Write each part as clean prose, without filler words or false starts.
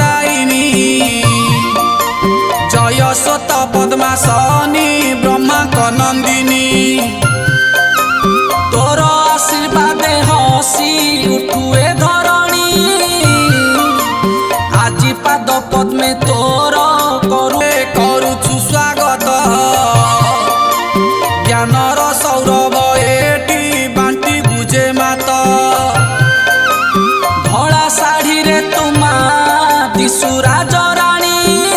दायिनी जय सत पद्मासनी ब्रह्मांक नंदिनी तोर आशीर्वाद हसी उठुए धरणी आज पाद पद्मे तोर करुछु स्वागत ज्ञानर सौरभ एटी बांटी बुझे मात धड़ा शाढ़ी रे तुमा दिशुरा जराणी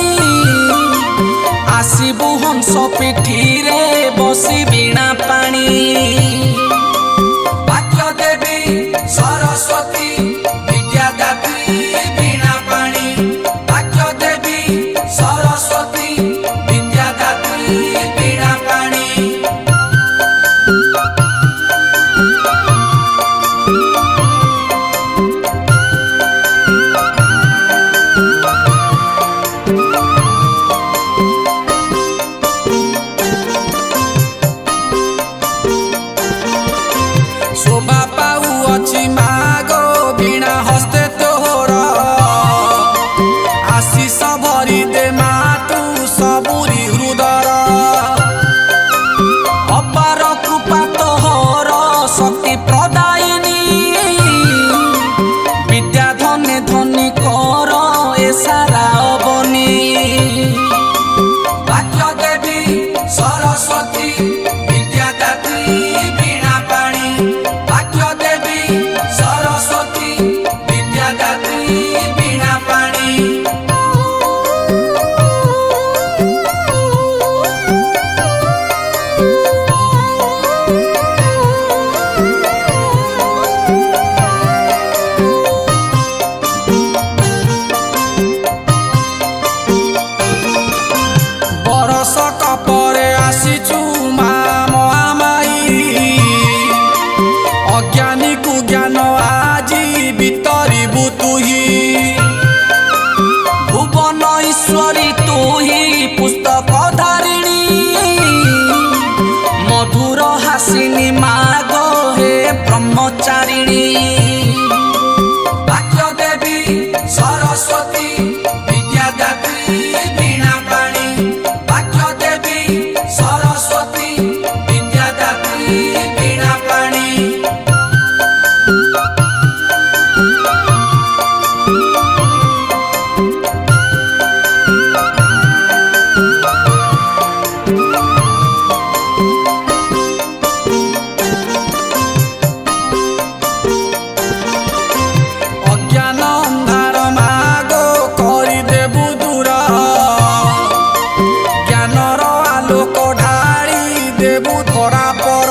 आसबु हंस पिठी रे बसी बीणा पानी वाक्य देवी सरस्वती विद्यादात्री बीणा पानी वाक्य देवी सरस्वती विद्यादात्री बीणा पानी शोभा पाऊ अच्छी मागो बीणा हस्ते तोहर आशीष भरी दे मातु सबुरी हृदय अपार कृपा तोहर शक्ति प्रदायिनी विद्या धने धनी कर ए सारा अवनी वाक्य देवी सरस्वती विद्यादात्री बीणा पाणी वाक्य देवी सरस्वती विद्यादात्री बीणा पाणी बरसक परे आसीचु मा महामाई अज्ञानी को ज्ञान आजी बितरी बुतुही भुवन ईश्वरी तुही पुस्तक धारिणी मधुर हासिनी मागो हे ब्रह्मचारिणी वाक्य देवी सरस्वती विद्यादात्री बीणा पाणी वाक्य देवी सरस्वती विद्यादात्री बीणा पाणी अज्ञान अंधार मागो करी देबु दूर ज्ञानर आलोक ढाड़ी देबु धरा पर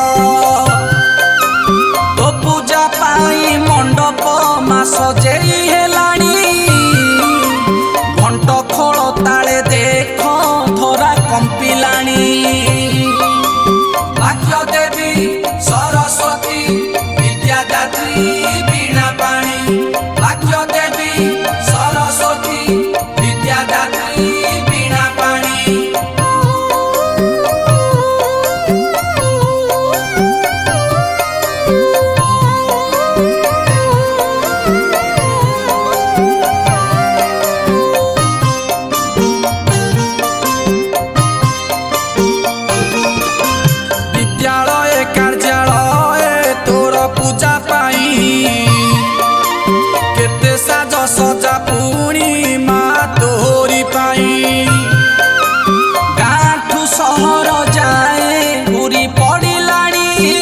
तो पूजा पाई मंडप मास जेई हेलाणी घंट खोल ताले देख धरा कंपिलाणी वाक्य देवी सरस्वती विद्यादात्री बीणा पाणी वाक्य देवी सरस्वती विद्यादात्री बीणा पाणी विद्यालय कार्यालय तोर पूजा पाई केते साज सजा पुणी मा तोहरी पाई गाँठू सहर जाए घूरी पड़िलाणी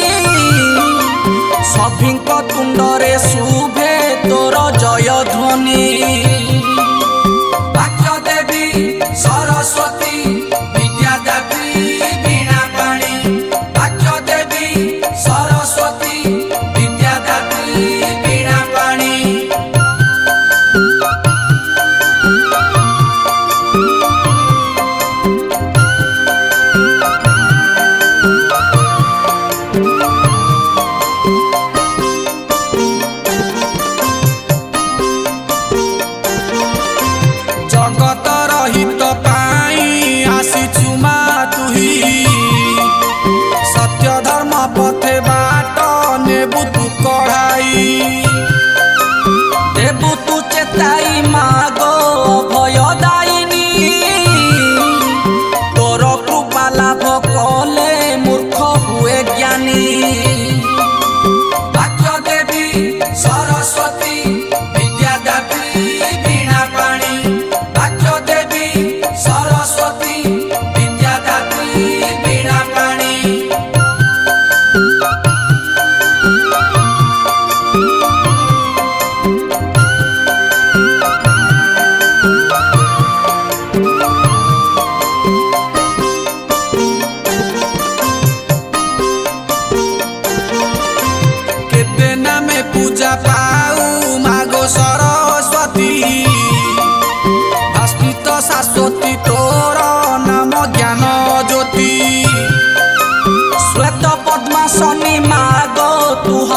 सभिंक तुंडरे शुभे तोर जय ध्वनि वाक्य देवी सरस्वती विद्यादात्री बीणा पाणी वाक्य देवी सरस्वती विद्यादात्री बीणा पाणी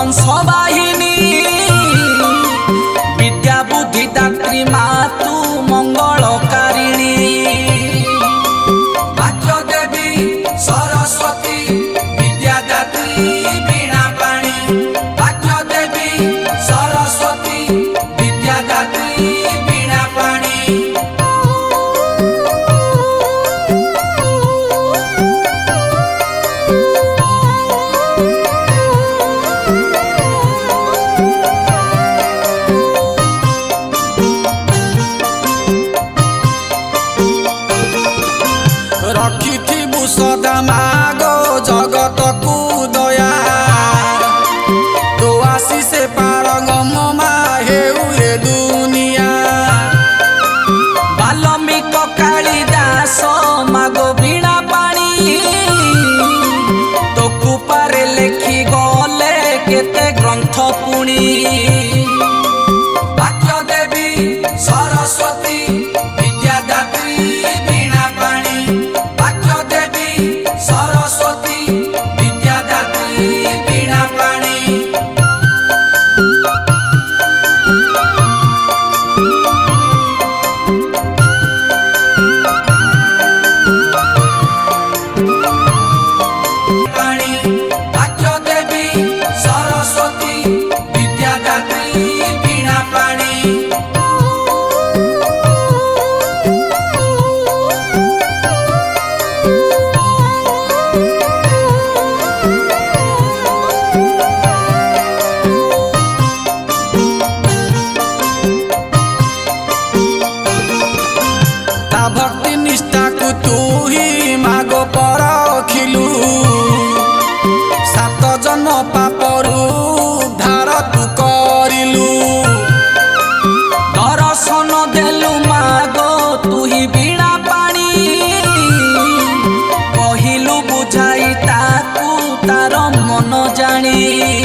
हंसवाहिनी विद्या बुद्धि दात्री मातु मंगलकारिणी वाक्य देवी सरस्वती विद्या दात्री वीणा पाणी वाक्य देवी सरस्वती विद्या दात्री वीणा पाणी रखिथिबु सदा मागो जगत को दया तो आशीष पारंगम हेउ ए दुनिया वाल्मीक कालिदास मागो वीणा पाणी तो कुपारे लेखि गले केते ग्रंथ पुणी वाक्य देवी सरस्वती विद्या दात्री वीणा पाणी वाक्य देवी सरस्वती विद्या दात्री वीणा पाणी वाक्य देवी सरस्वती विद्या दात्री वीणा पाणी ता भक्ति निष्ठा को तू ही मागो परखिलु सात जन्म पापरू धार तू करिलु दर्शन देलु मागो तू ही वीणा पाणी कहिलु बुझाई ताकू तार मन जानी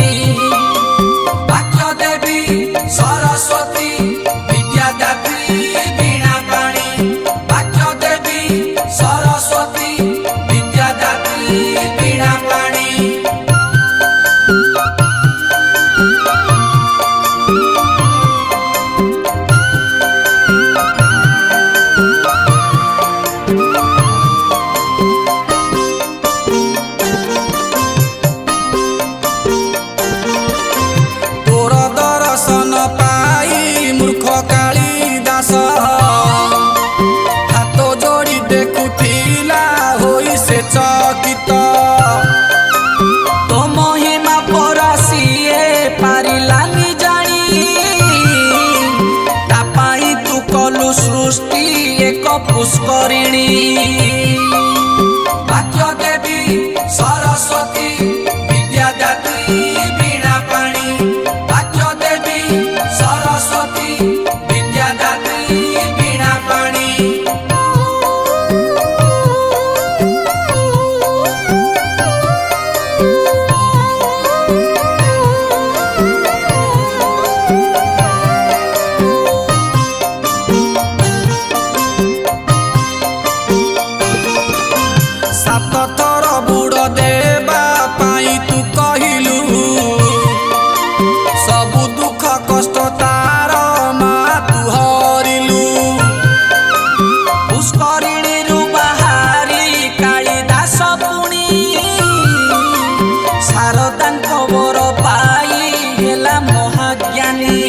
वाक्य देवी सरस्वती विद्या दात्री वीणा पाणी वाक्य देवी सरस्वती विद्या दात्री वीणा पाणी तोर दर्शन पाई मूर्ख कालिदास हाथ जोड़ी देखुथिला होई से चकित तो महिमा परासीए पारिलानी जानी तापाई तू कलु सृष्टि एक पुष्करिणी वाक्य देवी सरस्वती विद्या दात्री वीणा पाणी वाक्य देवी सरस्वती विद्या दात्री वीणा पाणी सात थर बुड़ देवा पाई तू कहिलु सबु दुख कष्ट तार मा तू हरिलु पुष्करिणी रु बाहारी कालिदास पुणी शारदांक वर पाई हेला महाज्ञानी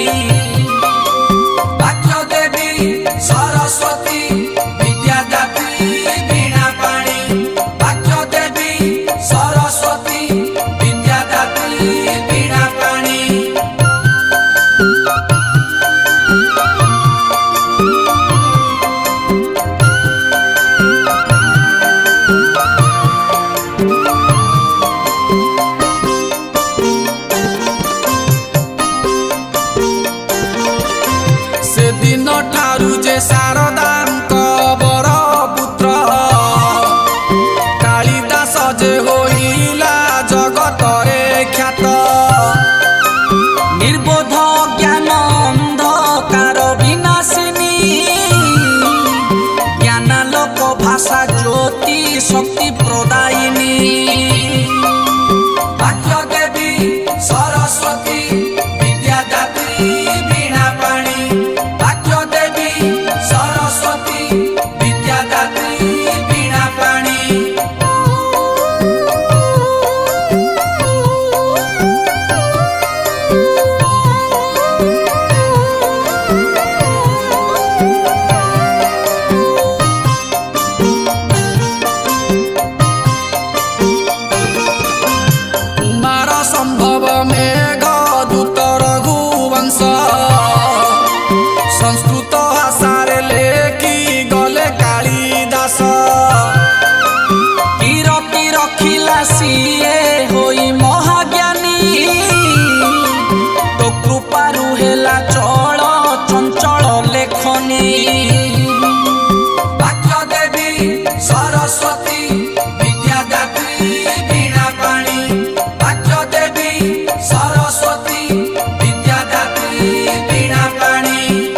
वाक्य देवी सरस्वती विद्या दात्री वीणा पाणी वाक्य देवी सरस्वती विद्या दात्री वीणा पाणी से दिन ठारू जे शारदांक बर पुत्र कालिदास जे होइला जगत रे ख्यात निर्बोध ज्ञान अंधकार विनाशिनी ज्ञानालोक भाषा ज्योति शक्ति प्रदायिनी वाक्य देवी सरस्वती सरस्वती विद्यादात्री वीणा पाणी वाक्य देवी सरस्वती विद्यादात्री वीणा पाणी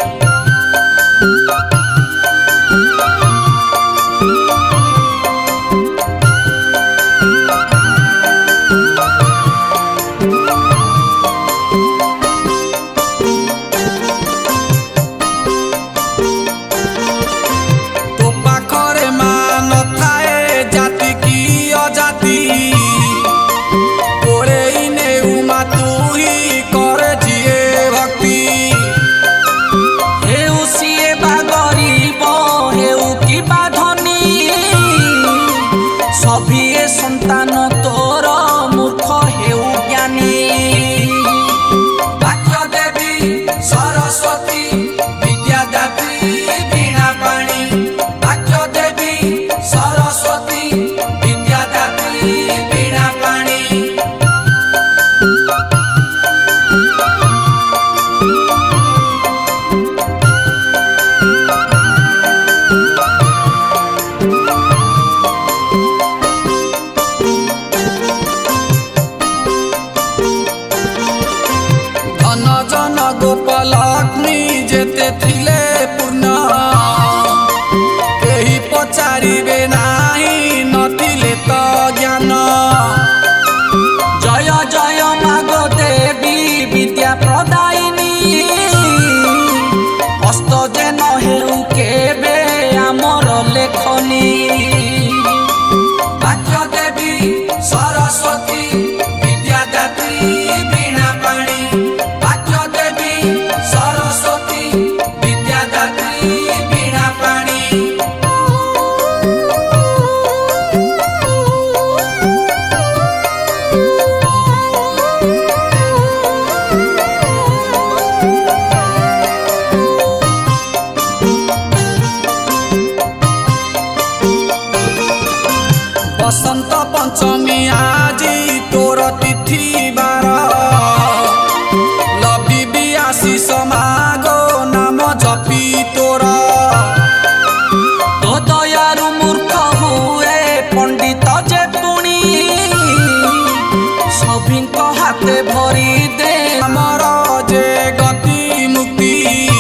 सभी संतान तोर मूर्ख हेउ ज्ञानी वाक्य देवी सरस्वती विद्यादात्री वीणा पाणी वाक्य देवी सरस्वती विद्यादात्री वीणा पाणी जन गोपालक्ष्मी जेते थिले पूर्ण केही पचारिबे नाही नथिले त ज्ञान जय जय माग देवी विद्या प्रदायिनी हस्त जे न हेउ केबे आमर लेखनी वाक्य देवी सरस्वती विद्यादात्री वीणा पाणी सरस्वती विद्यादात्री वीणा पाणी बसंत पंचमी आजी तोर तिथि बार लभिबी आशीष मागो नाम जपी तोर तो दयारु मूर्ख हुए पंडित जे पुणी सभी हाथे भरी दे हमर जे गति मुक्ति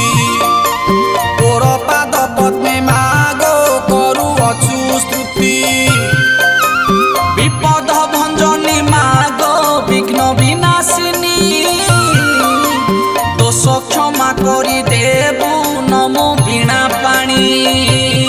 तोर पाद पद्मे मागो करू अछु स्तुति विपद भंजनी मागो विघ्न विनाशिनी दोष क्षमा करी देबु नमो वीणा पाणी।